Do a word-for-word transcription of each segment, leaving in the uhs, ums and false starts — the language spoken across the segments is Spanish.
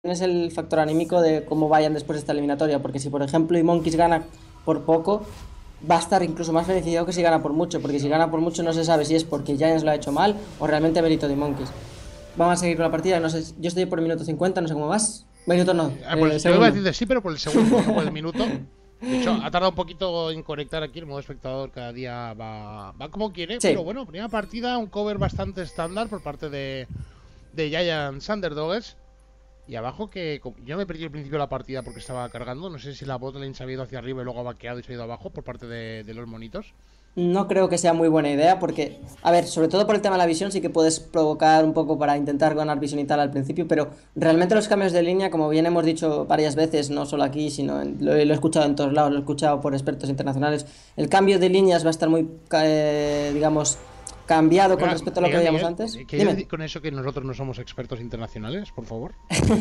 es el factor anímico de cómo vayan después de esta eliminatoria, porque si por ejemplo Monkeys gana por poco, va a estar incluso más beneficiado que si gana por mucho, porque si gana por mucho no se sabe si es porque Giants lo ha hecho mal o realmente mérito de Monkeys. Vamos a seguir con la partida, no sé, yo estoy por el minuto cincuenta, no sé cómo vas. Minuto no, Ah, eh, pues yo iba a segundo. decir de sí, pero por el segundo, no por el minuto. De hecho, ha tardado un poquito en conectar aquí. El modo espectador cada día va, va como quiere. Pero Sí, bueno, primera partida, un cover bastante estándar por parte de, de Giants Underdogs. Y abajo que yo me perdí al principio de la partida porque estaba cargando. No sé si la botlane se ha ido hacia arriba y luego ha vaqueado y se ha ido abajo por parte de, de los monitos. no creo que sea muy buena idea porque, a ver, sobre todo por el tema de la visión, sí que puedes provocar un poco para intentar ganar visión y tal al principio, pero realmente los cambios de línea, como bien hemos dicho varias veces, no solo aquí, sino en- lo, he lo he escuchado en todos lados, lo he escuchado por expertos internacionales, el cambio de líneas va a estar muy, ca- eh, digamos, cambiado con Mira, respecto a lo que Miguel, veíamos Miguel, antes. ¿quieres Dime. decir con eso que nosotros no somos expertos internacionales, por favor?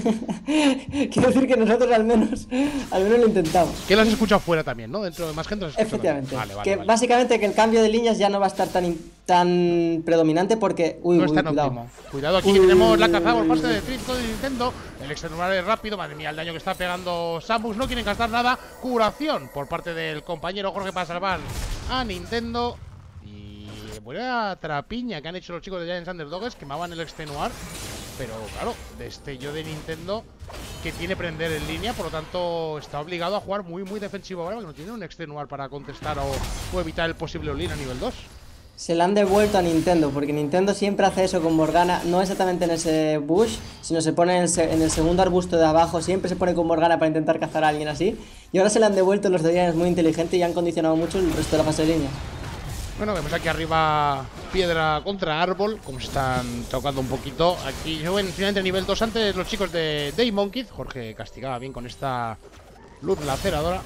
Quiero decir que nosotros al menos, al menos lo intentamos. Que lo has escuchado fuera también, ¿no? Dentro de más gente lo has escuchado también. Efectivamente. Vale, vale, Que vale. básicamente que el cambio de líneas ya no va a estar tan, in- tan predominante porque... Uy, No uy, es uy, tan cuidado. óptimo. Cuidado aquí Uy, que uy, tenemos uy, la uy, cazada por uy, parte uy. de Trifco de Nintendo. El extenuar es rápido. Madre mía, el daño que está pegando Samus. No quieren gastar nada. Curación por parte del compañero Jorge para salvar a Nintendo. Y buena trapiña que han hecho los chicos de Giants Underdogs. Quemaban el extenuar. Pero claro, destello de Nintendo que tiene prender en línea. Por lo tanto, está obligado a jugar muy, muy defensivo ahora. Porque no tiene un extenuar para contestar o, o evitar el posible all-in a nivel dos. Se la han devuelto a Nintendo, porque Nintendo siempre hace eso con Morgana, no exactamente en ese bush, sino se pone en el, se- en el segundo arbusto de abajo, siempre se pone con Morgana para intentar cazar a alguien así. Y ahora se la han devuelto los de Giants muy inteligente y han condicionado mucho el resto de la fase de línea. Bueno, vemos aquí arriba piedra contra árbol, como se están tocando un poquito. Aquí yo en finalmente nivel dos antes los chicos de Daymonkey. Jorge castigaba bien con esta luz laceradora.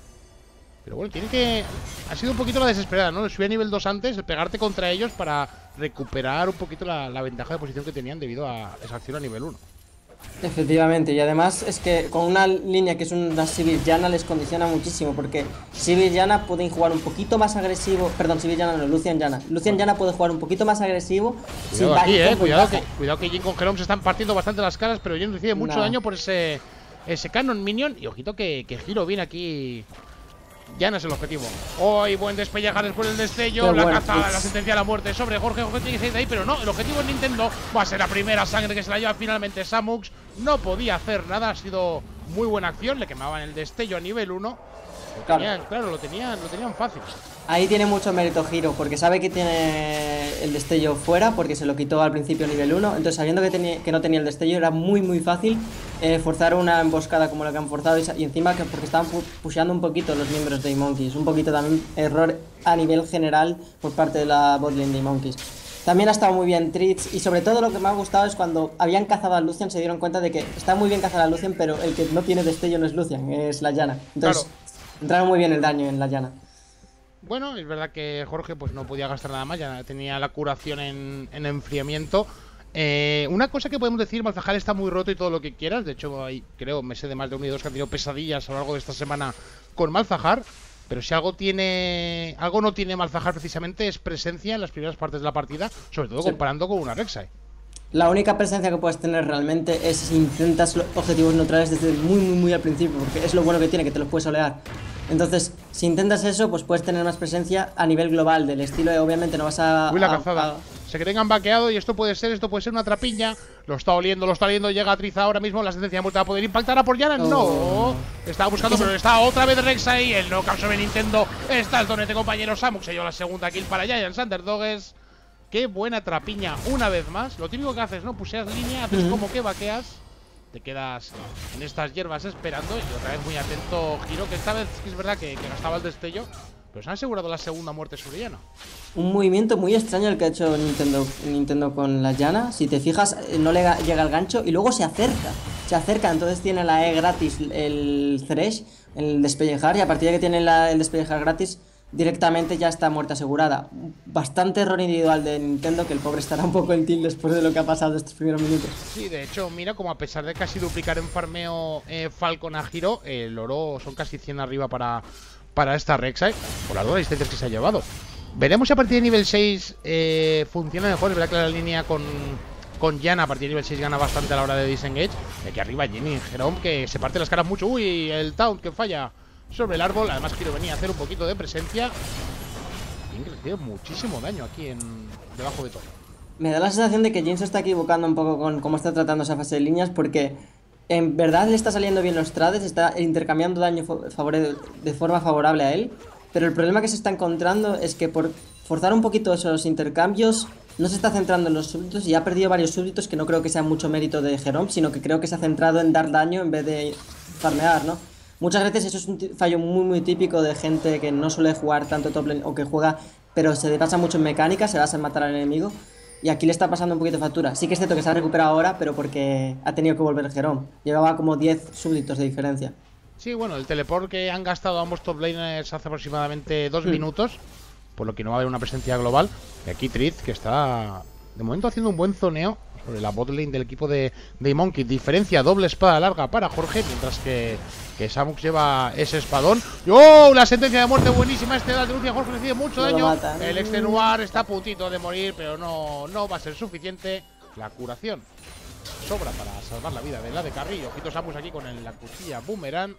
Pero bueno, tiene que... Ha sido un poquito la desesperada, ¿no? Subir a nivel dos antes, el pegarte contra ellos para recuperar un poquito la, la ventaja de posición que tenían debido a esa acción a nivel uno. Efectivamente, y además es que con una línea que es una Civil Llana les condiciona muchísimo, porque Civil Llana pueden jugar un poquito más agresivo, perdón, Civil Llana no, Lucian Llana. Lucian Llana puede jugar un poquito más agresivo sin Cuidado aquí, con eh. Cuidado que, ventaja. cuidado que Jin con Jerome se están partiendo bastante las caras, pero Jin recibe mucho Nah. daño por ese, ese Canon Minion. Y ojito que, que Giro viene aquí. Ya no es el objetivo. Hoy buen despellejar después del destello. Qué La bueno, cazada, Fritz. la sentencia a la muerte sobre Jorge. Jorge tiene que salir de ahí, pero no. El objetivo es Nintendo. Va a ser la primera sangre que se la lleva finalmente Samux. No podía hacer nada. Ha sido muy buena acción. Le quemaban el destello a nivel uno. Lo Claro. tenían, claro, lo tenían, lo tenían fácil. Ahí tiene mucho mérito Giro, porque sabe que tiene el destello fuera, porque se lo quitó al principio nivel uno. Entonces, sabiendo que, tenía, que no tenía el destello, era muy muy fácil eh, forzar una emboscada como la que han forzado. Y, y encima, que porque estaban pu pusheando un poquito los miembros de Monkeys. Un poquito también error a nivel general por parte de la botlane de Monkeys. También ha estado muy bien Tritz, y sobre todo lo que me ha gustado es cuando habían cazado a Lucian, se dieron cuenta de que está muy bien cazar a Lucian, pero el que no tiene destello no es Lucian, es la llana. Entonces, Claro. entraron muy bien el daño en la llana. Bueno, es verdad que Jorge pues no podía gastar nada más, ya tenía la curación en, en enfriamiento. Eh, una cosa que podemos decir, Malzahar está muy roto y todo lo que quieras. De hecho, hay, creo, me sé de más de uno y dos que han tenido pesadillas a lo largo de esta semana con Malzahar. Pero si algo tiene, algo no tiene Malzahar precisamente es presencia en las primeras partes de la partida, sobre todo Sí. comparando con una Rek'Sai. La única presencia que puedes tener realmente es si intentas los objetivos neutrales desde muy muy muy al principio, porque es lo bueno que tiene, que te los puedes olear. Entonces, si intentas eso, pues puedes tener más presencia a nivel global del estilo, eh, obviamente no vas a... Uy, la a- cazada. a- Se creen que han vaqueado y esto puede ser, esto puede ser una trapiña. Lo está oliendo, lo está oliendo, llega a Triza ahora mismo. La sentencia de muerte va a poder impactar a por Yana. No. Oh. Estaba buscando, pero está otra vez Rek'Sai. El knockout sobre Nintendo. Está el donete compañero Samux. Se lleva la segunda kill para Giants Underdogs. Qué buena trapiña una vez más. Lo típico que haces, ¿no? Puseas línea, haces Ujú. como que vaqueas. Te quedas en estas hierbas esperando. Y otra vez muy atento Giro, que esta vez sí que es verdad que, que gastaba el destello. Pero se han asegurado la segunda muerte sobre Yana. Un movimiento muy extraño el que ha hecho Nintendo, Nintendo con la llana. Si te fijas, eh, no le ga- llega al gancho y luego se acerca. Se acerca, entonces tiene la E gratis, el Thresh, el despellejar, y a partir de que tiene la- el despellejar gratis, directamente ya está muerte asegurada. Bastante error individual de Nintendo, que el pobre estará un poco en tilt después de lo que ha pasado estos primeros minutos. Sí, de hecho, mira, como a pesar de casi duplicar en farmeo eh, Falcon a Giro, el oro son casi cien arriba para, para esta Rek'Sai, por las dos asistencias que se ha llevado. Veremos si a partir de nivel seis eh, funciona mejor. Es verdad que la línea con, con Yana. A partir de nivel seis gana bastante a la hora de disengage. Y aquí arriba Jimmy Jerome, que se parte las caras mucho. Uy, el taunt que falla sobre el árbol. Además Giro venía a hacer un poquito de presencia. Jin recibe muchísimo daño aquí en debajo de todo. Me da la sensación de que Jin se está equivocando un poco con cómo está tratando esa fase de líneas, porque en verdad le está saliendo bien los trades, está intercambiando daño de forma favorable a él, pero el problema que se está encontrando es que por forzar un poquito esos intercambios no se está centrando en los súbditos y ha perdido varios súbditos, que no creo que sea mucho mérito de Jerome, sino que creo que se ha centrado en dar daño en vez de farmear, ¿no? Muchas veces eso es un fallo muy muy típico de gente que no suele jugar tanto top lane o que juega pero se basa mucho en mecánica, se basa en matar al enemigo. Y aquí le está pasando un poquito de factura. Sí que es cierto que se ha recuperado ahora, pero porque ha tenido que volver Jerome. Llevaba como diez súbditos de diferencia. Sí, bueno, el teleport que han gastado ambos top laners hace aproximadamente dos mm. minutos, por lo que no va a haber una presencia global. Y aquí Triz, que está de momento haciendo un buen zoneo sobre la bot lane del equipo de, de Monkey. Diferencia doble espada larga para Jorge, mientras que, que Samux lleva ese espadón. ¡Oh! La sentencia de muerte buenísima. Este da denuncia. Jorge recibe mucho no daño. El extenuar está a puntito de morir, pero no, no va a ser suficiente. La curación sobra para salvar la vida de la de Carrillo. Ojito Samus aquí con el, la cuchilla boomerang.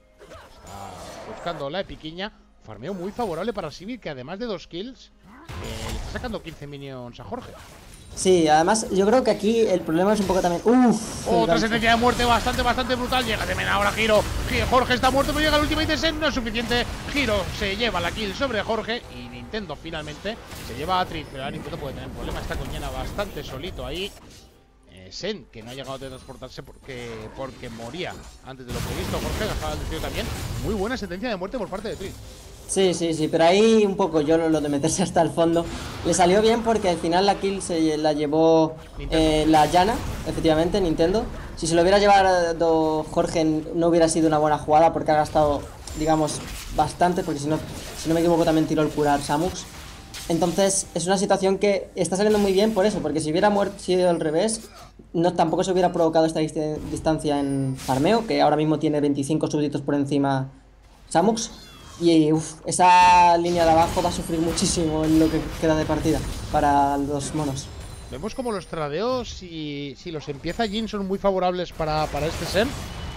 Está buscando la epiquiña. Farmeo muy favorable para Sivir, que además de dos kills, eh, le está sacando quince minions a Jorge. Sí, además yo creo que aquí el problema es un poco también... Uf, otra sentencia de muerte bastante, bastante brutal. Llega de mena ahora Giro. Jorge está muerto, pero llega el ultimate de Sen. No es suficiente. Giro se lleva la kill sobre Jorge. Y Nintendo finalmente se lleva a Triz. Pero ahora Nintendo puede tener problemas. Está con Yana bastante solito ahí. Eh, Sen, que no ha llegado a transportarse porque, porque moría antes de lo previsto. Jorge gastaba el destino también. Muy buena sentencia de muerte por parte de Triz. Sí, sí, sí, pero ahí un poco yo lo de meterse hasta el fondo le salió bien porque al final la kill se la llevó eh, la Yana, efectivamente, Nintendo. Si se lo hubiera llevado Jorge no hubiera sido una buena jugada porque ha gastado, digamos, bastante, porque si no, si no me equivoco también tiró el curar Samux. Entonces es una situación que está saliendo muy bien por eso, porque si hubiera muerto, sido al revés, no, tampoco se hubiera provocado esta dist distancia en farmeo, que ahora mismo tiene veinticinco súbditos por encima Samux. Y uf, esa línea de abajo va a sufrir muchísimo en lo que queda de partida para los monos. Vemos como los tradeos, si, si los empieza Jin, son muy favorables para, para este Sen.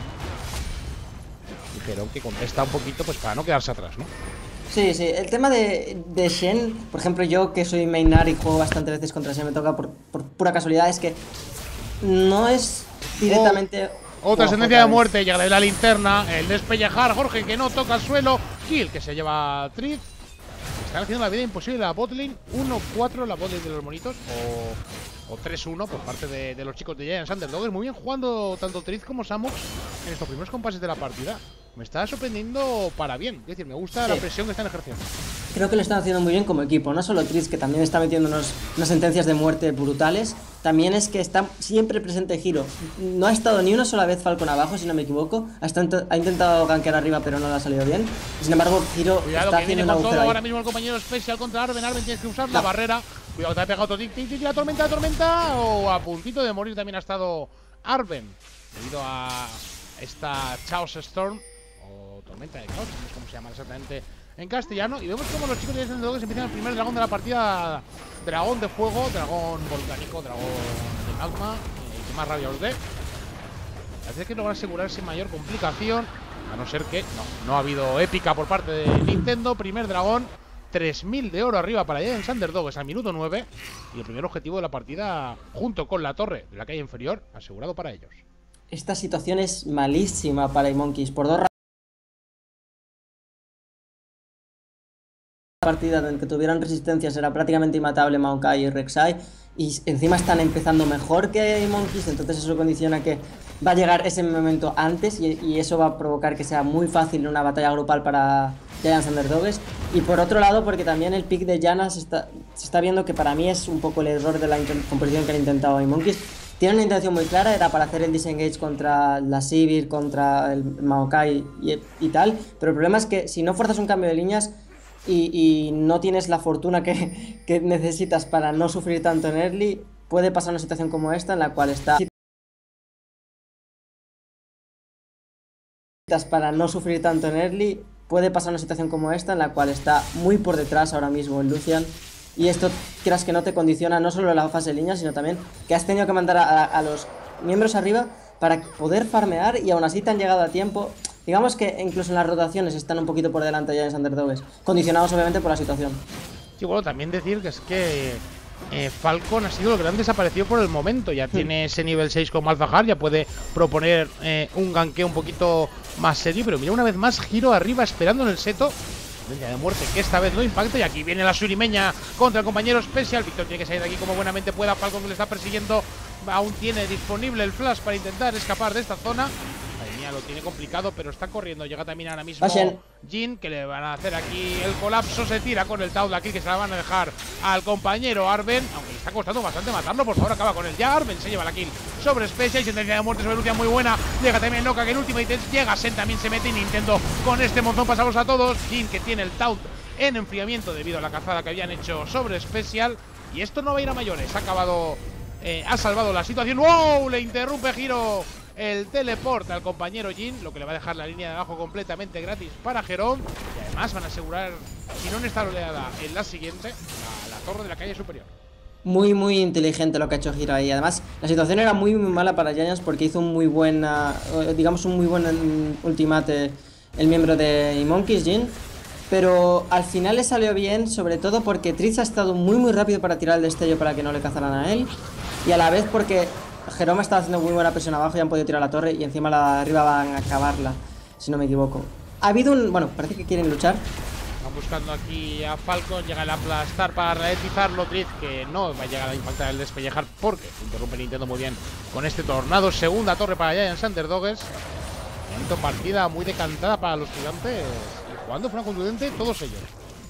Dijeron que contesta un poquito pues para no quedarse atrás, ¿no? Sí, sí, el tema de, de Shen, por ejemplo yo que soy mainar y juego bastantes veces contra Shen, me toca por, por pura casualidad, es que no es directamente... Oh. Otra oh, sentencia de muerte, llega de la linterna, el despellejar, Jorge que no toca el suelo, kill que se lleva Triz. Están haciendo la vida imposible la botlane, uno cuatro la botlane de los monitos, o, o tres uno por parte de, de los chicos de Giants Underdogs. Muy bien jugando tanto Triz como Samux en estos primeros compases de la partida. Me está sorprendiendo para bien, es decir, me gusta sí. la presión que están ejerciendo. Creo que lo están haciendo muy bien como equipo, no solo Triz, que también está metiendo unos, unas sentencias de muerte brutales, también es que está siempre presente Giro. No ha estado ni una sola vez Falcon abajo, si no me equivoco, ha, estado, ha intentado gankear arriba pero no le ha salido bien. Sin embargo, Giro Cuidado, está que haciendo viene una con todo ahora mismo el compañero Special contra Arben. Arben tienes que usar no. la barrera. Cuidado, te ha pegado otro tic, tic, tic, la tormenta, la tormenta, o a puntito de morir también ha estado Arben, debido a esta Chaos Storm, o tormenta de caos, no sé cómo se llama exactamente en castellano. Y vemos como los chicos de Underdogs empiezan el primer dragón de la partida. Dragón de fuego, dragón volcánico, dragón de magma, eh, que más rabia os dé. Parece que logran asegurarse mayor complicación, a no ser que no, no ha habido épica por parte de Nintendo. Primer dragón, tres mil de oro arriba para Giants Underdogs al minuto nueve. Y el primer objetivo de la partida, junto con la torre de la calle inferior, asegurado para ellos. Esta situación es malísima para iMonkeys por dos razones. Partida en que tuvieran resistencia será prácticamente inmatable Maokai y Rek'Sai, y encima están empezando mejor que iMonkeys, entonces eso condiciona que va a llegar ese momento antes y, y eso va a provocar que sea muy fácil una batalla grupal para Giants Underdogs. Y por otro lado, porque también el pick de Yana se está, se está viendo que para mí es un poco el error de la composición que han intentado iMonkeys. Tienen una intención muy clara, era para hacer el disengage contra la Sivir, contra el Maokai y, y tal, pero el problema es que si no fuerzas un cambio de líneas Y, y no tienes la fortuna que, que necesitas para no sufrir tanto en early, puede pasar una situación como esta en la cual está para no sufrir tanto en early, puede pasar una situación como esta en la cual está muy por detrás ahora mismo el Lucian Y esto, creas que no te condiciona no solo la fase de línea, sino también que has tenido que mandar a, a los miembros arriba para poder farmear y aún así te han llegado a tiempo. Digamos que incluso en las rotaciones están un poquito por delante ya en Underdogs, condicionados obviamente por la situación. Sí, bueno, también decir que es que eh, Falcon ha sido el gran desaparecido por el momento. Ya tiene ese nivel seis con Malzahar, ya puede proponer eh, un ganqueo un poquito más serio. Pero mira, una vez más, giro arriba esperando en el seto. Línea de muerte que esta vez no impacta. Y aquí viene la surimeña contra el compañero Special. Víctor tiene que salir de aquí como buenamente pueda. Falcon que le está persiguiendo aún tiene disponible el flash para intentar escapar de esta zona. Lo tiene complicado, pero está corriendo. Llega también ahora mismo Jin, que le van a hacer aquí el colapso. Se tira con el Taunt aquí, que se la van a dejar al compañero Arben. Aunque le está costando bastante matarlo, por favor, acaba con él. Ya Arben se lleva la kill sobre Special. Y intensidad de muerte sobre Lucia muy buena. Llega también Noka, que el último ítem llega. Sen también se mete. Y Nintendo con este monzón pasamos a todos. Jin, que tiene el Taunt en enfriamiento debido a la cazada que habían hecho sobre Special. Y esto no va a ir a mayores. Ha acabado, eh, ha salvado la situación. ¡Wow! Le interrumpe Giro el teleport al compañero Jin, lo que le va a dejar la línea de abajo completamente gratis para Jerome. Y además van a asegurar, si no en esta oleada, en la siguiente, la, la torre de la calle superior. Muy, muy inteligente lo que ha hecho Giro ahí. Además, la situación era muy, muy mala para Giants porque hizo un muy buen, digamos, un muy buen ultimate el miembro de Monkeys, Jin. Pero al final le salió bien, sobre todo porque Triz ha estado muy, muy rápido para tirar el destello para que no le cazaran a él. Y a la vez porque Jerome está haciendo muy buena presión abajo y han podido tirar la torre y encima la de arriba van a acabarla, si no me equivoco. Ha habido un... bueno, parece que quieren luchar. Van buscando aquí a Falcon, llega el aplastar para ralentizarlo. Triz, que no va a llegar a impactar el despellejar porque interrumpe Nintendo muy bien con este tornado. Segunda torre para Giants Underdogs. Momento partida muy decantada para los gigantes. Y jugando fuera contundente todos ellos.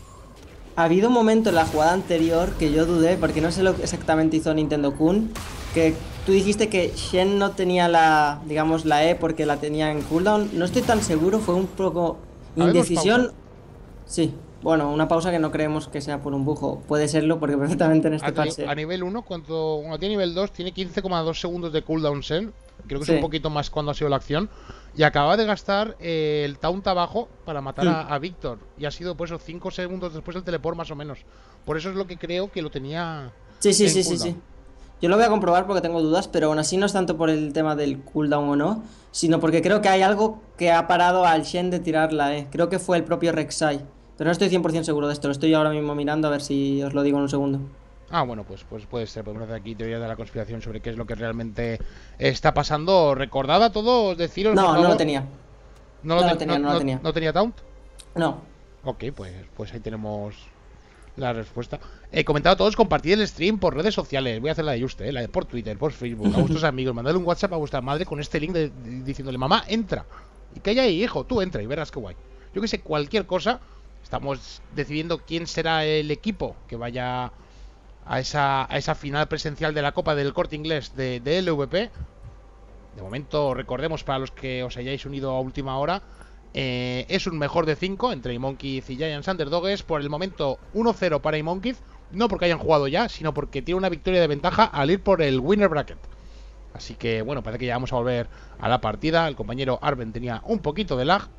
Ha habido un momento en la jugada anterior que yo dudé, porque no sé lo que exactamente hizo Nintendo Kun, que tú dijiste que Shen no tenía la, digamos, la E porque la tenía en cooldown. No estoy tan seguro, fue un poco indecisión. Sí, bueno, una pausa que no creemos que sea por un bujo. Puede serlo porque perfectamente en este pase. A nivel uno, cuando, cuando tiene nivel dos, tiene quince coma dos segundos de cooldown Shen. Creo que sí. Es un poquito más cuando ha sido la acción. Y acaba de gastar eh, el taunt abajo para matar mm. a, a Víctor. Y ha sido pues cinco segundos después del teleport más o menos. Por eso es lo que creo que lo tenía. Sí, sí, sí, sí, sí. Yo lo voy a comprobar porque tengo dudas, pero aún así no es tanto por el tema del cooldown o no, sino porque creo que hay algo que ha parado al Shen de tirar la E. Creo que fue el propio Rek'Sai. Pero no estoy cien por cien seguro de esto. Lo estoy ahora mismo mirando a ver si os lo digo en un segundo. Ah, bueno, pues, pues puede ser. Podemos hacer aquí teoría de la conspiración sobre qué es lo que realmente está pasando. ¿Recordad a todos deciros? No, no lo tenía. ¿No lo, no te lo tenía, no, no lo tenía. ¿No tenía taunt? No. Ok, pues, pues ahí tenemos la respuesta. He comentado a todos, compartid el stream por redes sociales. Voy a hacer la de Juste, ¿eh? La de por Twitter, por Facebook, a vuestros amigos. Mandadle un WhatsApp a vuestra madre con este link de, de, diciéndole, mamá, entra. Y que haya ahí, hijo, tú entra y verás qué guay. Yo que sé, cualquier cosa. Estamos decidiendo quién será el equipo que vaya a esa, a esa final presencial de la Copa del Corte Inglés de, de L V P. De momento, recordemos para los que os hayáis unido a última hora, eh, es un mejor de cinco entre iMonkeys y Giants Underdogs. Por el momento uno cero para iMonkeys, no porque hayan jugado ya, sino porque tiene una victoria de ventaja al ir por el winner bracket. Así que bueno, parece que ya vamos a volver a la partida. El compañero Arben tenía un poquito de lag.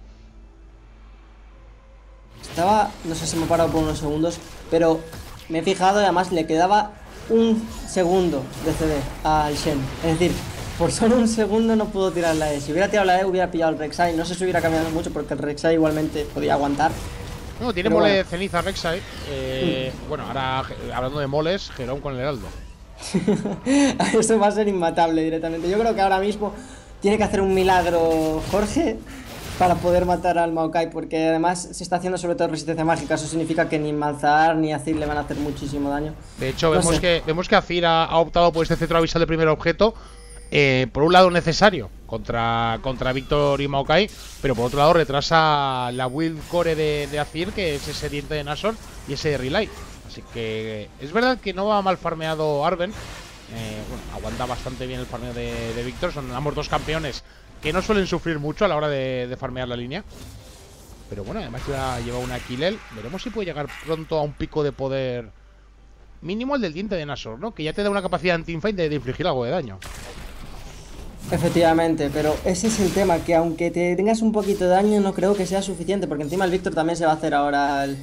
Estaba, no sé si me he parado por unos segundos, pero me he fijado y además le quedaba un segundo de C D al Shen. Es decir, por solo un segundo no pudo tirar la E. Si hubiera tirado la E hubiera pillado el Rek'Sai. No sé si hubiera cambiado mucho porque el Rek'Sai igualmente podía aguantar. No, tiene mole bueno. de ceniza Rek'Sai. Eh, mm. Bueno, ahora hablando de moles, Jerome con el Heraldo. Eso va a ser inmatable directamente. Yo creo que ahora mismo tiene que hacer un milagro Jorge para poder matar al Maokai, porque además se está haciendo sobre todo resistencia mágica. Eso significa que ni Malzahar ni Azir le van a hacer muchísimo daño. De hecho, no vemos, sé. que, vemos que Azir ha, ha optado por este cetro avisal de primer objeto. Eh, por un lado necesario contra, contra Víctor y Maokai, pero por otro lado retrasa la build core de, de Azir, que es ese diente de Nashor y ese relay. Así que es verdad que no va mal farmeado Arben. Eh, bueno, aguanta bastante bien el farmeo de, de Víctor. Son ambos dos campeones que no suelen sufrir mucho a la hora de, de farmear la línea. Pero bueno, además ya lleva una kill él. Veremos si puede llegar pronto a un pico de poder mínimo el del diente de Nashor, ¿no? Que ya te da una capacidad en teamfight de, de infligir algo de daño. Efectivamente, pero ese es el tema, que aunque te tengas un poquito de daño no creo que sea suficiente, porque encima el Víctor también se va a hacer ahora el,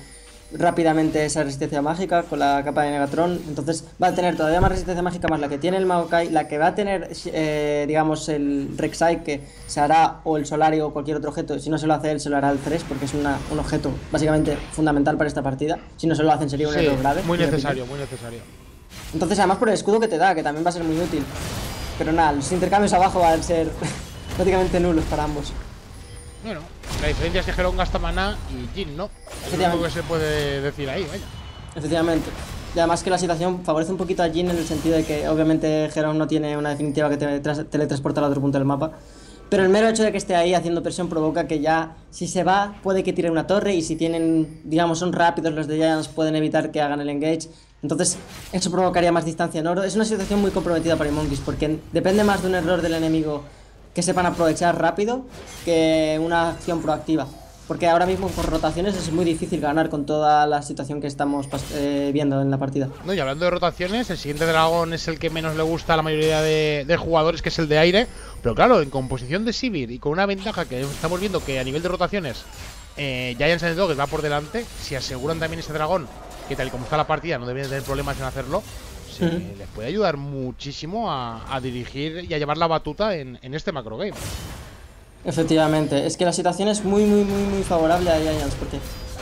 rápidamente esa resistencia mágica con la capa de Negatron. Entonces va a tener todavía más resistencia mágica, más la que tiene el Maokai, la que va a tener, eh, digamos, el Rek'Sai, que se hará o el Solario o cualquier otro objeto. Si no se lo hace él, se lo hará el tres, porque es una, un objeto básicamente fundamental para esta partida. Si no se lo hacen sería un sí, error grave. Muy necesario, muy necesario. Entonces, además por el escudo que te da, que también va a ser muy útil. Pero nada, los intercambios abajo van a ser prácticamente nulos para ambos. Bueno, la diferencia es que Herón gasta maná y Jhin no. Es lo que se puede decir ahí, vaya. Efectivamente. Y además que la situación favorece un poquito a Jhin en el sentido de que obviamente Herón no tiene una definitiva que te teletransporta al otro punto del mapa. Pero el mero hecho de que esté ahí haciendo presión provoca que ya, si se va, puede que tire una torre, y si tienen, digamos, son rápidos los de Giants, pueden evitar que hagan el engage. Entonces, eso provocaría más distancia en oro. Es una situación muy comprometida para Monkeys, porque depende más de un error del enemigo que sepan aprovechar rápido que una acción proactiva. Porque ahora mismo por rotaciones es muy difícil ganar con toda la situación que estamos eh, viendo en la partida. No, y hablando de rotaciones, el siguiente dragón es el que menos le gusta a la mayoría de, de jugadores, que es el de aire. Pero claro, en composición de Sivir y con una ventaja que estamos viendo que a nivel de rotaciones eh, Giants and Dogs va por delante, si aseguran también ese dragón, que tal y como está la partida no deberían tener problemas en hacerlo, se uh -huh. les puede ayudar muchísimo a, a dirigir y a llevar la batuta en, en este macro game. Efectivamente, es que la situación es muy muy muy muy favorable a Giants, porque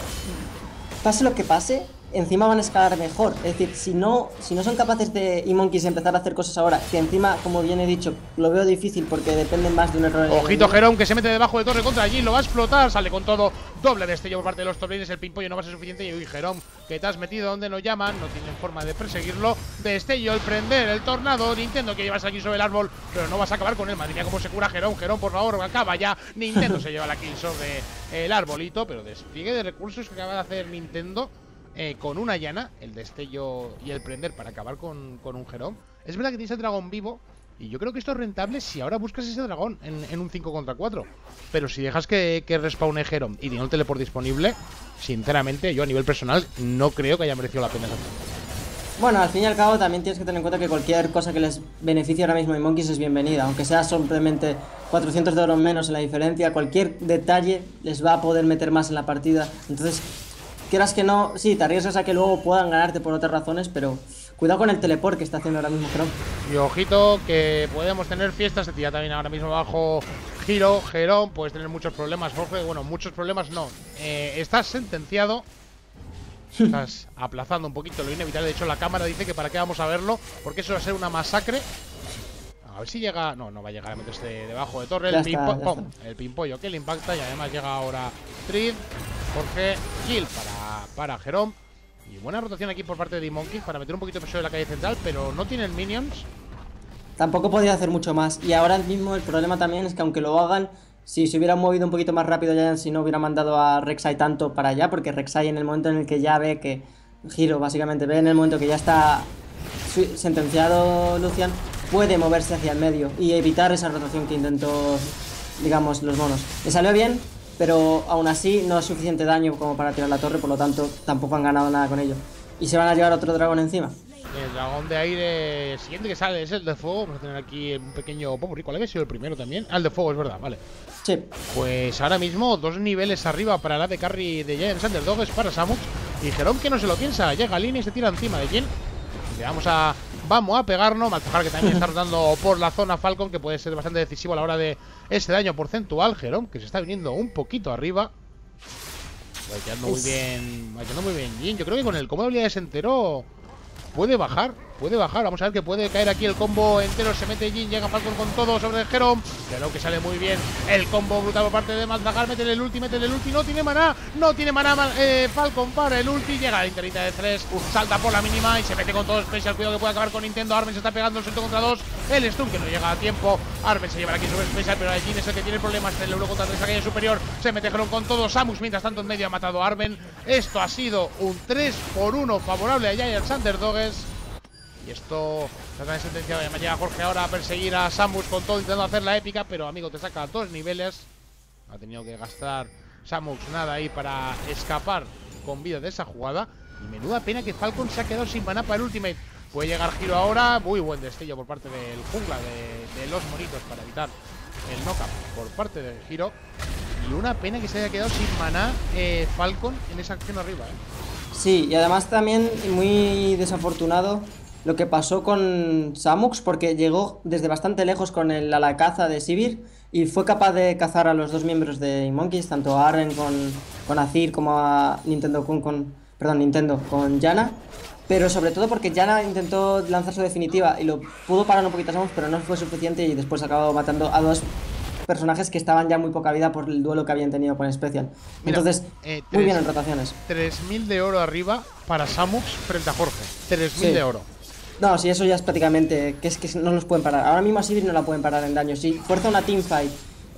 pase lo que pase, encima van a escalar mejor. Es decir, si no, si no son capaces de eMonkeys empezar a hacer cosas ahora, que encima, como bien he dicho, lo veo difícil porque dependen más de un error. Ojito Herón, que se mete debajo de torre contra Jhin, lo va a explotar, sale con todo, doble destello por parte de los toplines, el pimpollo no va a ser suficiente. Y uy, Herón, que te has metido donde no llaman, no tienen forma de perseguirlo. Destello, el prender, el tornado, Nintendo que llevas aquí sobre el árbol, pero no vas a acabar con él. Madre mía, cómo se cura Herón, Herón, por favor, acaba ya. Nintendo se lleva la kill sobre el arbolito, pero despliegue de recursos que acaba de hacer Nintendo. Eh, con una llana, el destello y el prender para acabar con, con un Herón. Es verdad que tienes el dragón vivo, y yo creo que esto es rentable si ahora buscas ese dragón en, en un cinco contra cuatro. Pero si dejas que, que respawne Herón y tiene un teleport disponible, sinceramente, yo a nivel personal no creo que haya merecido la pena. Bueno, al fin y al cabo también tienes que tener en cuenta que cualquier cosa que les beneficie ahora mismo a Monkeys es bienvenida. Aunque sea simplemente cuatrocientos de oro menos en la diferencia, cualquier detalle les va a poder meter más en la partida. Entonces, quieras que no, sí, te arriesgas a que luego puedan ganarte por otras razones, pero cuidado con el teleport que está haciendo ahora mismo Herón. Y ojito que podemos tener fiestas, se tira también ahora mismo bajo Giro, Herón, puedes tener muchos problemas, Jorge, bueno, muchos problemas no. Eh, estás sentenciado, estás aplazando un poquito lo inevitable, de hecho la cámara dice que para qué vamos a verlo, porque eso va a ser una masacre. A ver si llega, no, no va a llegar a meterse debajo de torre, el, pimpo, pum, el pimpollo que le impacta, y además llega ahora Trid, Jorge, kill para, para Herón. Y buena rotación aquí por parte de eMonkeys para meter un poquito de peso en la calle central, pero no tienen minions. Tampoco podría hacer mucho más. Y ahora mismo el problema también es que aunque lo hagan, si se hubieran movido un poquito más rápido ya, si no hubiera mandado a Rek'Sai tanto para allá, porque Rek'Sai en el momento en el que ya ve que Giro básicamente ve en el momento que ya está sentenciado Lucian, puede moverse hacia el medio y evitar esa rotación que intentó, digamos, los monos. Le salió bien, pero aún así no es suficiente daño como para tirar la torre, por lo tanto tampoco han ganado nada con ello. Y se van a llevar otro dragón encima. El dragón de aire siguiente que sale es el de fuego. Vamos a tener aquí un pequeño popurrí. ¿Cuál había sido el primero también? Ah, el de fuego, es verdad, vale. Sí. Pues ahora mismo dos niveles arriba para la de carry de Giants Underdogs para Samux. Y Herón que no se lo piensa, llega a línea y se tira encima de Jhin. Le vamos a... Vamos a pegarnos. Malzahar que también está rotando por la zona Falcon, que puede ser bastante decisivo a la hora de ese daño porcentual. Herón que se está viniendo un poquito arriba. Va quedando muy bien. Va quedando muy bien Jhin. Yo creo que con el combo de habilidades entero puede bajar, puede bajar. Vamos a ver que puede caer aquí el combo entero. Se mete Jhin, llega Falcon con todo sobre el Herón. Creo que sale muy bien el combo brutal por parte de Malzahar. Mete el ulti, mete el ulti. No tiene maná, no tiene maná eh, Falcon para el ulti. Llega la interita de tres, salta por la mínima y se mete con todo Special. Cuidado que puede acabar con Nintendo. Armen se está pegando el contra dos. El stun que no llega a tiempo. Armen se lleva aquí sobre Special, pero Jhin es el que tiene problemas. El euro contra tres a calle superior. Se mete Herón con todo. Samus mientras tanto en medio ha matado a Armen. Esto ha sido un tres por uno favorable a Giants Underdogs. Y esto está tan sentenciado. Además llega Jorge ahora a perseguir a Samus con todo, intentando hacer la épica, pero amigo, te saca dos niveles. Ha tenido que gastar Samus nada ahí para escapar con vida de esa jugada. Y menuda pena que Falcon se ha quedado sin maná para el ultimate. Puede llegar Giro ahora. Muy buen destello por parte del jungla de, de los monitos para evitar el knockup por parte de Giro. Y una pena que se haya quedado sin maná eh, Falcon en esa acción arriba, eh. Sí, y además también muy desafortunado lo que pasó con Samux, porque llegó desde bastante lejos con el a la caza de Sivir y fue capaz de cazar a los dos miembros de Monkeys, tanto a Arren con, con Azir como a Nintendo Kun con, perdón, Nintendo con Yana. Pero sobre todo porque Yana intentó lanzar su definitiva y lo pudo parar un poquito a Samux, pero no fue suficiente y después acabó matando a dos personajes que estaban ya muy poca vida por el duelo que habían tenido con Special. Mira, Entonces, eh, muy tres- bien en rotaciones. tres mil de oro arriba para Samux frente a Jorge. tres mil Sí. de oro. No, sí, eso ya es prácticamente. Que es que no los pueden parar. Ahora mismo a Sivir no la pueden parar en daño. Si fuerza una teamfight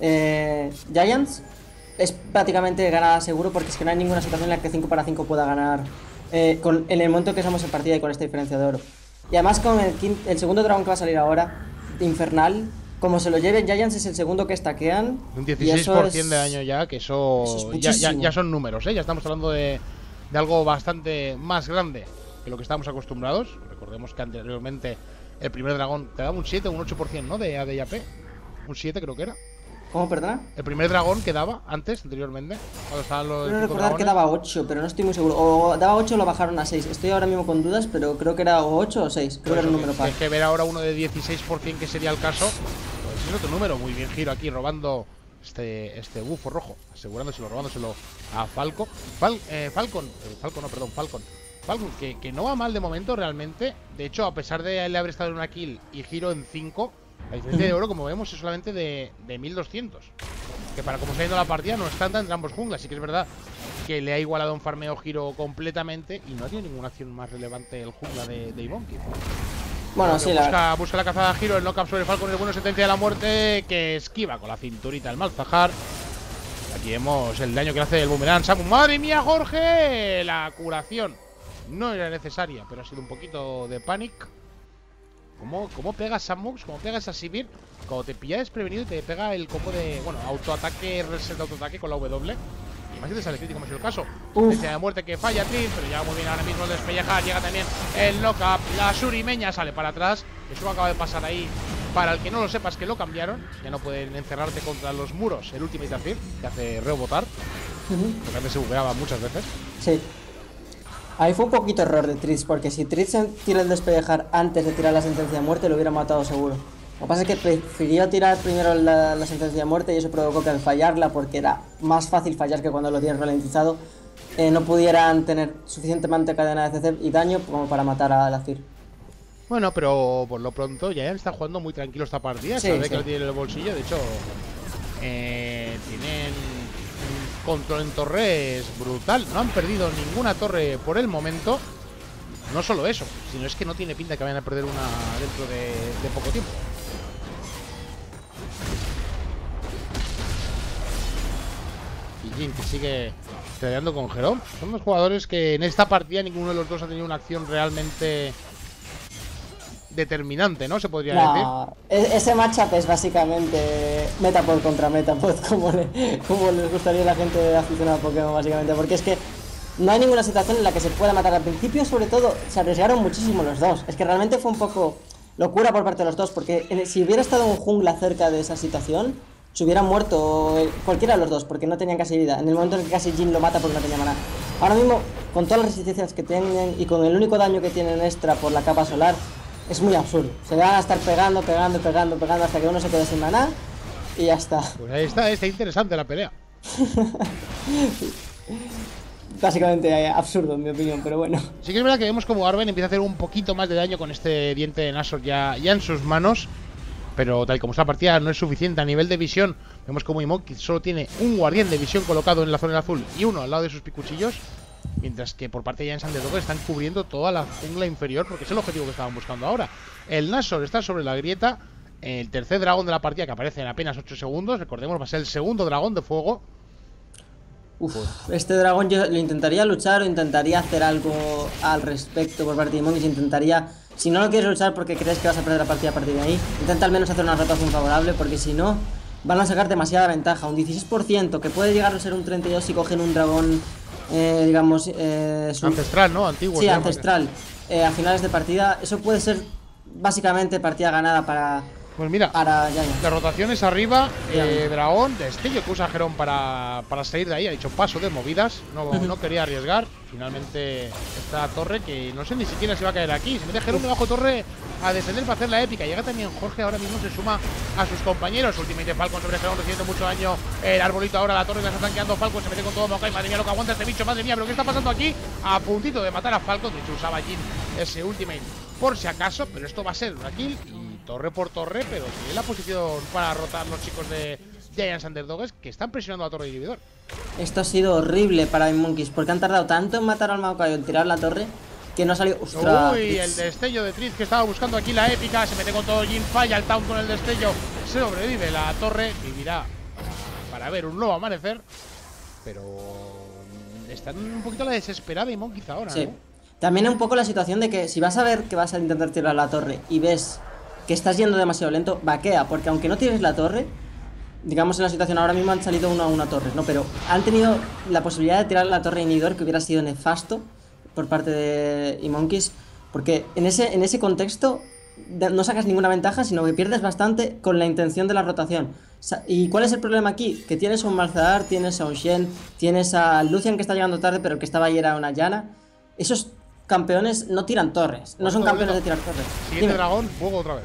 eh, Giants, es prácticamente ganada seguro porque es que no hay ninguna situación en la que cinco para cinco pueda ganar eh, con, en el momento que estamos en partida y con esta diferencia de oro. Y además, con el, quin- el segundo dragón que va a salir ahora, Infernal, como se lo lleven Giants, es el segundo que estaquean. Un y dieciséis eso por es- ciento de daño ya, que eso, eso es ya, ya- muchísimo. ya son números, ¿eh? Ya estamos hablando de, de algo bastante más grande que lo que estamos acostumbrados. Recordemos que anteriormente el primer dragón te daba un siete o un ocho por ciento, ¿no? De A D y A P. Un siete creo que era. ¿Cómo, perdona? El primer dragón que daba antes, anteriormente, cuando estaban los Quiero cinco recordar que dragones. daba ocho, pero no estoy muy seguro. O daba ocho o lo bajaron a seis. Estoy ahora mismo con dudas, pero creo que era o ocho o seis. Creo Por que era eso, un número que- par. que, que ver ahora uno de dieciséis por ciento que sería el caso, pues es otro número. Muy bien, Giro aquí robando este este bufo rojo, asegurándoselo, robándoselo a Falco. Fal- eh, Falcon, eh, Falcon no, perdón, Falcon. Falcon, que, que no va mal de momento realmente. De hecho, a pesar de él haber estado en una kill y Giro en cinco, la diferencia de oro, como vemos, es solamente de, de mil doscientos. Que para como se ha ido la partida no es tanta entre ambos junglas. Sí que es verdad que le ha igualado un farmeo Giro completamente y no ha tenido ninguna acción más relevante el jungla de, de Ibonki. Bueno, Porque sí, la busca, busca la cazada Giro, el knock-up sobre Falcon, el bueno sentencia de la muerte que esquiva con la cinturita el Malzahar. Aquí vemos el daño que le hace el boomerang Samu. ¡Madre mía, Jorge! La curación no era necesaria, pero ha sido un poquito de panic. ¿Cómo, cómo pega Samux? ¿Cómo pegas a Sivir? Cuando te pilla desprevenido y te pega el combo de, bueno, autoataque, reset de autoataque con la W. Y más si te sale crítico, como es el caso. Uf. Sentencia de muerte que falla Trin, pero llega muy bien ahora mismo el despellejar. Llega también el knock-up. La surimeña sale para atrás. Eso acaba de pasar ahí. Para el que no lo sepas, que lo cambiaron. Ya no pueden encerrarte contra los muros. El Ultimate Azir, que hace rebotar. Ujú. Porque antes se bugueaba muchas veces. Sí. Ahí fue un poquito error de Tritz, porque si Tritz tira el despellejar antes de tirar la sentencia de muerte, lo hubiera matado seguro. Lo que pasa es que prefirió tirar primero la, la sentencia de muerte y eso provocó que al fallarla, porque era más fácil fallar que cuando lo tienes ralentizado, eh, no pudieran tener suficientemente cadena de C C y daño como para matar a Azir. Bueno, pero por lo pronto ya está jugando muy tranquilo esta partida. Sí, Sabe sí. que lo tiene en el bolsillo. De hecho, eh, tienen un control en torre es brutal. No han perdido ninguna torre por el momento. No solo eso, sino es que no tiene pinta que vayan a perder una dentro de, de poco tiempo. Y Jin, que sigue peleando con Jerome. Son dos jugadores que en esta partida ninguno de los dos ha tenido una acción realmente determinante, ¿no? Se podría decir. No, e- ese matchup es básicamente Metapod contra Metapod, como, le- como les gustaría a la gente aficionada a Pokémon, básicamente, porque es que no hay ninguna situación en la que se pueda matar. Al principio, sobre todo, se arriesgaron muchísimo los dos. Es que realmente fue un poco locura por parte de los dos, porque en el- si hubiera estado un jungla cerca de esa situación, se hubieran muerto eh, cualquiera de los dos, porque no tenían casi vida. En el momento en que casi Jin lo mata porque no tenía maná. Ahora mismo, con todas las resistencias que tienen y con el único daño que tienen extra por la capa solar, es muy absurdo. Se van a estar pegando, pegando, pegando, pegando hasta que uno se quede sin maná y ya está. Pues ahí está, está interesante la pelea. Básicamente eh, absurdo en mi opinión, pero bueno. Sí que es verdad que vemos como Arben empieza a hacer un poquito más de daño con este diente de Nashor ya, ya en sus manos. Pero tal como está la partida no es suficiente a nivel de visión. Vemos como Imoki solo tiene un guardián de visión colocado en la zona azul y uno al lado de sus picuchillos. Mientras que por parte de Jansen de Dogger están cubriendo toda la jungla inferior, porque es el objetivo que estaban buscando ahora. El Nashor está sobre la grieta. El tercer dragón de la partida, que aparece en apenas ocho segundos. Recordemos, va a ser el segundo dragón de fuego. Uf, este dragón yo lo intentaría luchar o intentaría hacer algo al respecto por parte de Monkeys. Intentaría, si no lo quieres luchar porque crees que vas a perder la partida a partir de ahí, intenta al menos hacer una rotación favorable, porque si no, van a sacar demasiada ventaja. Un dieciséis por ciento, que puede llegar a ser un treinta y dos si cogen un dragón, eh, digamos, eh, su- Ancestral, ¿no? Antiguo. Sí, se llama. ancestral. Eh, a finales de partida, eso puede ser básicamente partida ganada para, Pues mira, para ya, ya. las rotaciones arriba, eh, Dragón, Destello que usa Gerón para, para salir de ahí, ha dicho paso de movidas, no, uh-huh. no quería arriesgar. Finalmente esta torre que no sé ni siquiera si va a caer aquí, se mete Gerón debajo torre a defender para hacer la épica. Llega también Jorge, ahora mismo se suma a sus compañeros. Ultimate Falcon sobre Gerón recibiendo mucho daño. El arbolito ahora, la torre la está tanqueando Falcon, se mete con todo Maokai. Madre mía lo que aguanta este bicho, madre mía, pero ¿qué está pasando aquí? A puntito de matar a Falcon, de hecho usaba Jin ese ultimate por si acaso, pero esto va a ser una kill y torre por torre, pero tiene la posición para rotar los chicos de Giants Underdogs que están presionando a la torre de dividor. Esto ha sido horrible para Monkeys porque han tardado tanto en matar al Maokai o en tirar la torre que no ha salido. ¡Ostras! Uy, el destello de Triz que estaba buscando aquí la épica, se mete con todo Jin, falla el town con el destello, se sobrevive la torre, vivirá para, para ver un nuevo amanecer, pero están un poquito a la desesperada y Monkeys ahora, sí. ¿no? También un poco la situación de que si vas a ver que vas a intentar tirar la torre y ves que estás yendo demasiado lento, vaquea, porque aunque no tires la torre, digamos en la situación ahora mismo han salido uno a una torre, ¿no? Pero han tenido la posibilidad de tirar la torre inhibidor, que hubiera sido nefasto por parte de eMonkeys, porque en ese, en ese contexto no sacas ninguna ventaja, sino que pierdes bastante con la intención de la rotación. ¿Y cuál es el problema aquí? Que tienes a un Malzahar, tienes a un Shen, tienes a Lucian que está llegando tarde, pero el que estaba ayer era una Yana. Esos campeones no tiran torres, no son campeones de tirar torres. Siguiente dragón, fuego otra vez.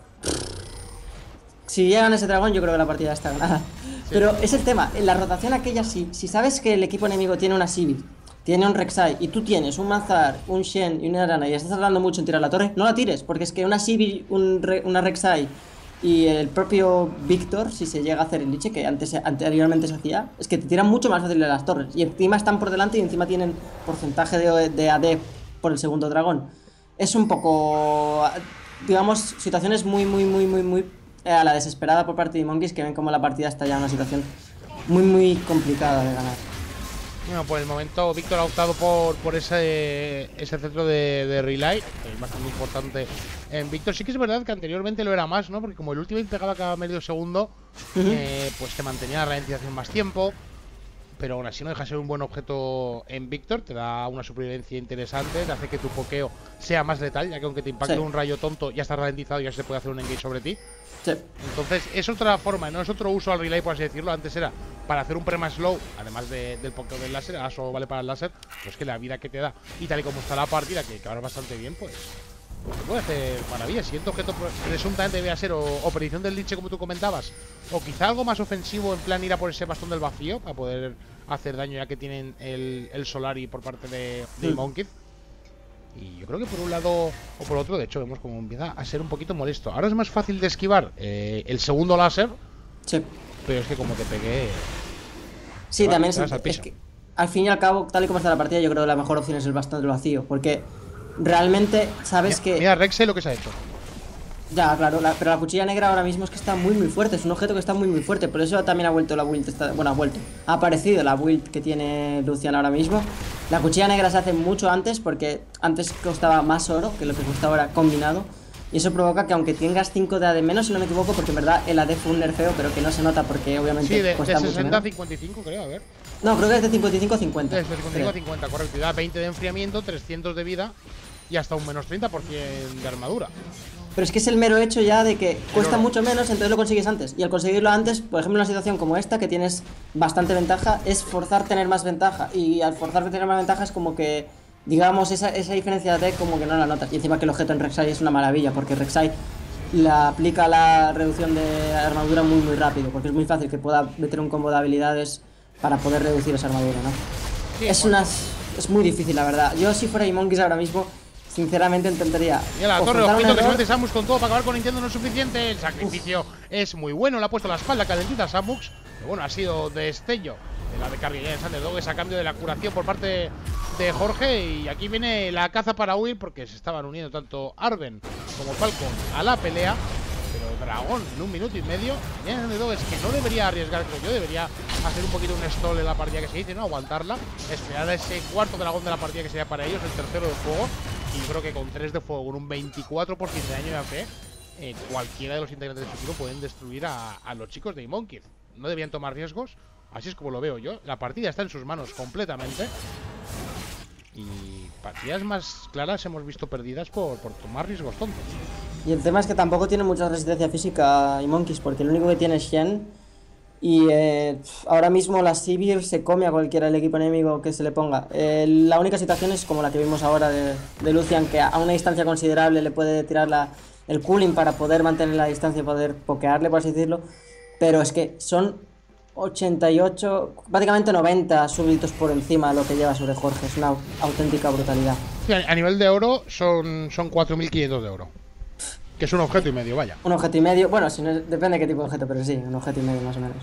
Si llegan a ese dragón, yo creo que la partida está ganada. Sí. Pero es el tema, en la rotación aquella, si, si sabes que el equipo enemigo tiene una Sivir, tiene un Rek'Sai, y tú tienes un Malzahar, un Shen y una Arana, y estás tardando mucho en tirar la torre, no la tires, porque es que una Sivir, un Re, una Rek'Sai y el propio Víctor, si se llega a hacer el liche, que antes anteriormente se hacía, es que te tiran mucho más fácil de las torres, y encima están por delante y encima tienen porcentaje de, de A D por el segundo dragón. Es un poco, digamos, situaciones muy, muy, muy, muy, muy eh, a la desesperada por parte de Monkeys, que ven como la partida está ya en una situación muy, muy complicada de ganar. Bueno, por el momento Víctor ha optado por, por ese, ese centro de, de relay, que es bastante importante en Víctor. Sí que es verdad que anteriormente lo era más, ¿no? Porque como el ultimate pegaba cada medio segundo, uh-huh. eh, pues te mantenía la ralentización más tiempo. Pero aún así no deja de ser un buen objeto en Víctor, te da una supervivencia interesante, te hace que tu pokeo sea más letal, ya que aunque te impacte sí. un rayo tonto, ya está ralentizado y ya se puede hacer un engage sobre ti. Sí. Entonces es otra forma, no es otro uso al relay, por así decirlo. Antes era para hacer un perma slow, además de, del pokeo del láser, ahora solo vale para el láser, pues que la vida que te da, y tal y como está la partida, que, que ahora es bastante bien, pues, pues puede hacer maravillas. Si este objeto presuntamente debe ser o, o predicción del liche, como tú comentabas, o quizá algo más ofensivo, en plan ir a por ese bastón del vacío para poder hacer daño, ya que tienen el, el Solari por parte de, de Monkeys. Y yo creo que por un lado o por otro, de hecho, vemos como empieza a ser un poquito molesto. Ahora es más fácil de esquivar eh, el segundo láser. Sí. Pero es que como te pegué... Sí, te también vas, te es, es que al fin y al cabo, tal y como está la partida, yo creo que la mejor opción es el bastón del vacío. Porque realmente sabes mira, que... Mira, Rexe lo que se ha hecho. Ya, claro, la, pero la cuchilla negra ahora mismo es que está muy muy fuerte, es un objeto que está muy muy fuerte, por eso también ha vuelto la build, esta, bueno, ha vuelto, ha aparecido la build que tiene Lucian ahora mismo. La cuchilla negra se hace mucho antes, porque antes costaba más oro que lo que cuesta ahora combinado, y eso provoca que aunque tengas cinco de A D menos, si no me equivoco, porque en verdad el A D fue un nerfeo, pero que no se nota porque obviamente sí, de, cuesta de sesenta mucho a cincuenta y cinco creo, a ver. No, creo que es de cincuenta y cinco a cincuenta. De cincuenta y cinco a cincuenta, correcto, y da veinte de enfriamiento, trescientos de vida y hasta un menos treinta por ciento de armadura. Pero es que es el mero hecho ya de que cuesta mucho menos, entonces lo consigues antes. Y al conseguirlo antes, por ejemplo, en una situación como esta, que tienes bastante ventaja, es forzar tener más ventaja. Y al forzar tener más ventaja es como que, digamos, esa, esa diferencia de como que no la notas. Y encima que el objeto en Rek'Sai es una maravilla, porque Rek'Sai la aplica la reducción de armadura muy muy rápido, porque es muy fácil que pueda meter un combo de habilidades para poder reducir esa armadura, ¿no? Sí, es, bueno. unas, es muy difícil, la verdad. Yo si fuera eMonkeys ahora mismo, sinceramente intentaría. Mira la torre, ojito que se mete Samus con todo para acabar con Nintendo, no es suficiente. El sacrificio Uf. es muy bueno, le ha puesto la espalda calentita a Samus. Pero bueno, ha sido destello de la de Carrigan Underdogs a cambio de la curación por parte de Jorge. Y aquí viene la caza para huir, porque se estaban uniendo tanto Arben como Falcon a la pelea. Pero Dragón en un minuto y medio. Carrigan Underdogs que no debería arriesgar, creo yo, debería hacer un poquito un stall en la partida que se dice, no aguantarla, esperar a ese cuarto dragón de la partida que sería para ellos, el tercero de fuego. Y creo que con tres de fuego, con un veinticuatro por ciento de daño de A P, eh, cualquiera de los integrantes de su equipo pueden destruir a, a los chicos de eMonkeys. No debían tomar riesgos, así es como lo veo yo. La partida está en sus manos completamente. Y partidas más claras hemos visto perdidas por, por tomar riesgos tontos. Y el tema es que tampoco tiene mucha resistencia física y Monkeys, porque el único que tiene es Shen. Y eh, ahora mismo la Sivir se come a cualquiera del equipo enemigo que se le ponga. Eh, la única situación es como la que vimos ahora de, de Lucian, que a una distancia considerable le puede tirar la, el cooling para poder mantener la distancia y poder pokearle, por así decirlo. Pero es que son ochenta y ocho, prácticamente noventa súbditos por encima de lo que lleva sobre Jorge. Es una auténtica brutalidad. Sí, a nivel de oro son, son cuatro mil quinientos de oro. Que es un objeto y medio, vaya. Un objeto y medio, bueno, si no, depende de qué tipo de objeto, pero sí, un objeto y medio más o menos.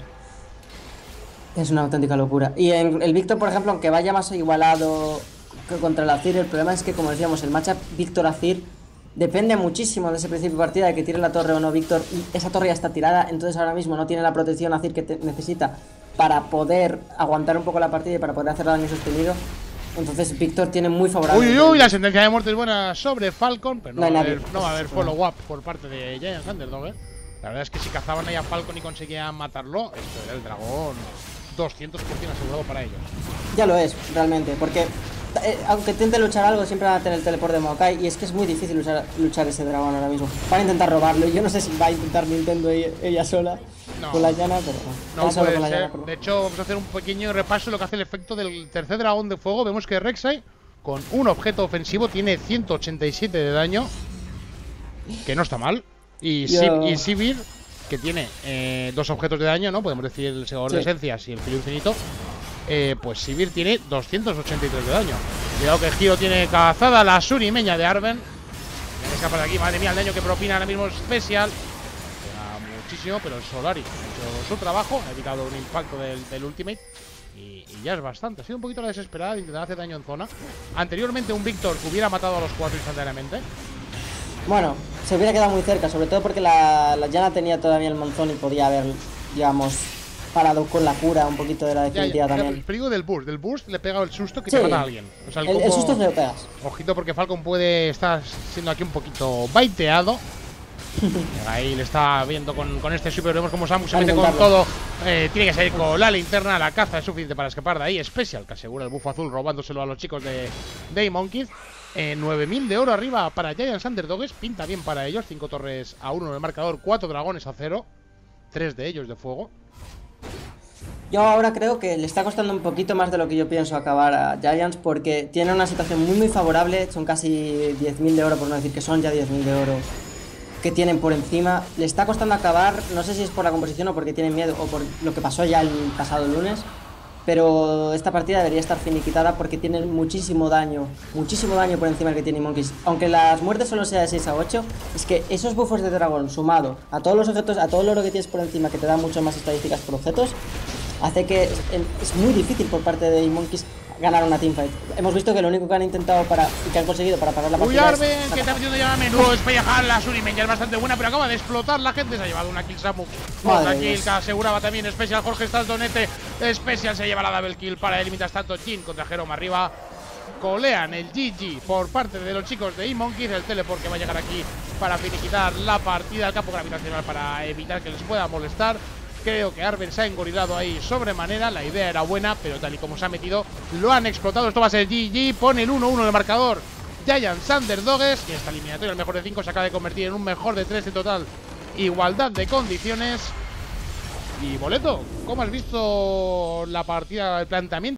Es una auténtica locura. Y en el Víctor, por ejemplo, aunque vaya más igualado que contra el Azir, el problema es que, como decíamos, el matchup Víctor-Azir depende muchísimo de ese principio de partida, de que tire la torre o no Víctor, y esa torre ya está tirada, entonces ahora mismo no tiene la protección Azir que te necesita para poder aguantar un poco la partida y para poder hacer daño sostenido. Entonces Víctor tiene muy favorable. Uy, uy, uy, la sentencia de muerte es buena sobre Falcon, pero no, No hay va, a nadie. haber, no va a haber follow-up por parte de Giant Thunderdog, ¿eh? La verdad es que si cazaban ahí a Falcon y conseguían matarlo, esto era el dragón doscientos por ciento asegurado para ellos. Ya lo es, realmente, porque eh, aunque intente luchar algo, siempre van a tener el teleport de Maokai, y es que es muy difícil luchar, luchar ese dragón ahora mismo. Van a intentar robarlo, y yo no sé si va a intentar Nintendo ella, ella sola No. con la llana, pero No solo puede con la ser. llana, pero- De hecho, vamos a hacer un pequeño repaso de lo que hace el efecto del tercer dragón de fuego. Vemos que Rek'Sai, con un objeto ofensivo, tiene ciento ochenta y siete de daño, que no está mal. Y, Yo- Sib- y Sivir, que tiene eh, dos objetos de daño, ¿no? Podemos decir el segador Sí. de esencias y el filo infinito. Eh, pues Sivir tiene doscientos ochenta y tres de daño. Cuidado que el giro tiene cazada la Surimeña de Arven. Tiene que escapar de aquí, madre mía, el daño que propina ahora mismo Special. Pega muchísimo, pero el Solari ha hecho su trabajo, ha evitado un impacto del, del Ultimate. Y, y ya es bastante. Ha sido un poquito la desesperada de intentar hacer daño en zona. Anteriormente un Víctor hubiera matado a los cuatro instantáneamente. Bueno, se hubiera quedado muy cerca, sobre todo porque la, la llana tenía todavía el monzón y podía haber, digamos, parado con la cura un poquito de la Ya, ya, definitiva ya, también. el peligro del burst. Del burst le pega el susto que Sí. te mata a alguien. O sea, el, El, el combo- susto se lo pegas. Ojito porque Falcon puede estar siendo aquí un poquito baiteado. Ahí le está viendo con, con este super. Vemos como Samus se A mete con intentarlo. todo. Eh, tiene que salir con la linterna. La caza es suficiente para escapar de ahí. Special, que asegura el buffo azul robándoselo a los chicos de Daymonkeys. Eh, nueve mil de oro arriba para Giants Underdogs. Pinta bien para ellos. cinco torres a uno en el marcador. cuatro dragones a cero. tres de ellos de fuego. Yo ahora creo que le está costando un poquito más de lo que yo pienso acabar a Giants, porque tiene una situación muy muy favorable, son casi diez mil de oro, por no decir que son ya diez mil de oro que tienen por encima. Le está costando acabar, no sé si es por la composición o porque tienen miedo o por lo que pasó ya el pasado lunes, pero esta partida debería estar finiquitada porque tienen muchísimo daño, muchísimo daño por encima del que tiene Monkeys. Aunque las muertes solo sea de seis a ocho, es que esos buffos de dragón sumado a todos los objetos, a todo el oro que tienes por encima, que te da mucho más estadísticas por objetos, hace que es, es muy difícil por parte de Monkeys ganar una teamfight. Hemos visto que lo único que han intentado para y que han conseguido para parar la Uy, partida Arben, es que está metiendo ya a menudo. Despejar la Surimen, ya es bastante buena, pero acaba de explotar la gente. Se ha llevado una kill Samu. Madre Otra Dios. kill que aseguraba también Special. Jorge Staldonete. Special se lleva la double kill para él. Mientras tanto, Jin contra Jerome arriba. Colean el G G por parte de los chicos de E-Monkeys. El teleport que va a llegar aquí para finiquitar la partida. El campo gravitacional para evitar que les pueda molestar. Creo que Arben se ha engorilado ahí sobremanera. La idea era buena, pero tal y como se ha metido, lo han explotado. Esto va a ser G G. Pone el uno uno en el marcador Giants Underdogs. Y esta eliminatoria, el mejor de cinco, se acaba de convertir en un mejor de tres en total. Igualdad de condiciones. Y Boleto, ¿cómo has visto la partida, el planteamiento